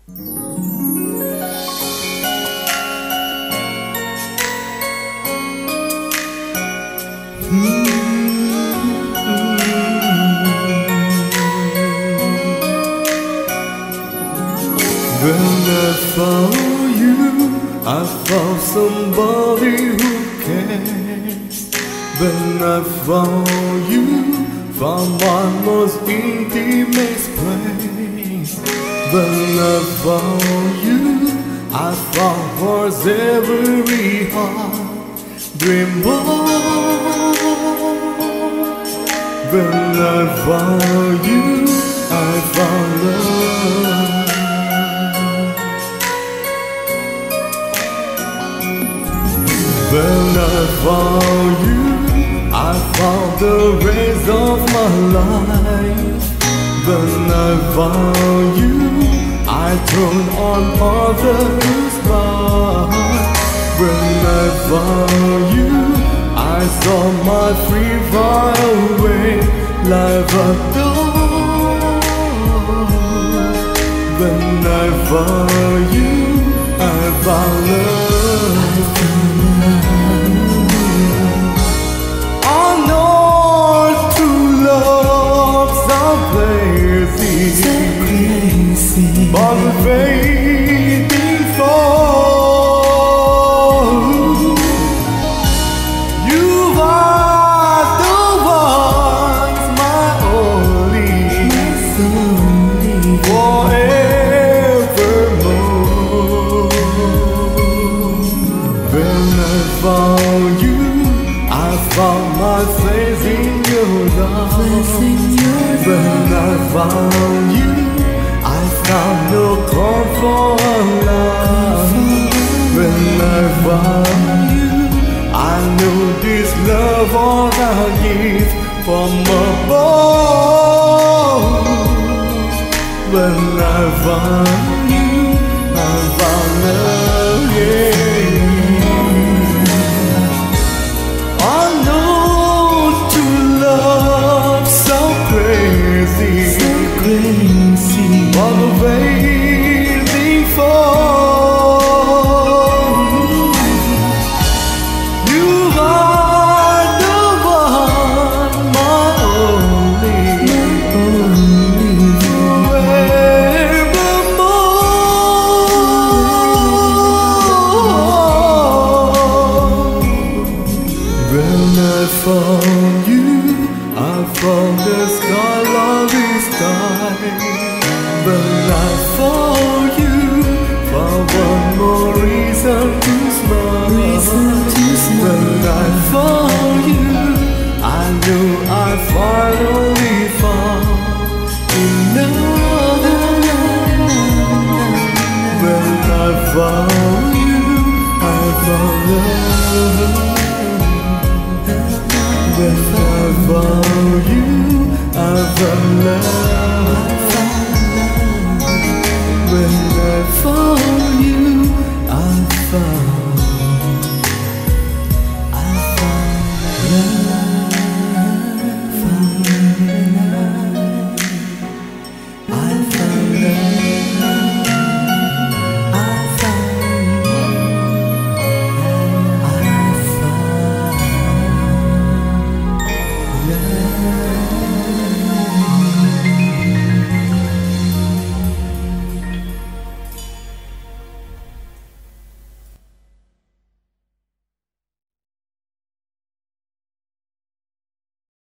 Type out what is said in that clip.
When I found you, I found somebody who cares. When I found you, found my most intimate place. When I found you, I found what's every heart dream of. When I found you, I found love. When I found you, I found the rays of my life. When I found you, I turned on all the blue stars. When I found you, I saw my free fly away life adore. When I found you, I found love. I know true love so crazy, but the fading fall. You are the ones, my only, forevermore. When I found you, I found my face in your arms. When I found you, I found no comfort love. When I found you, I knew this love was a gift from above. When I found you, I found love, yeah. All the waiting for you are the one, my only, forevermore. When I found you, I found the skyline sky. When I found you, found one more reason to smile. When I found you, I knew I finally found enough. When I found you, I found love. When I found you, I found love.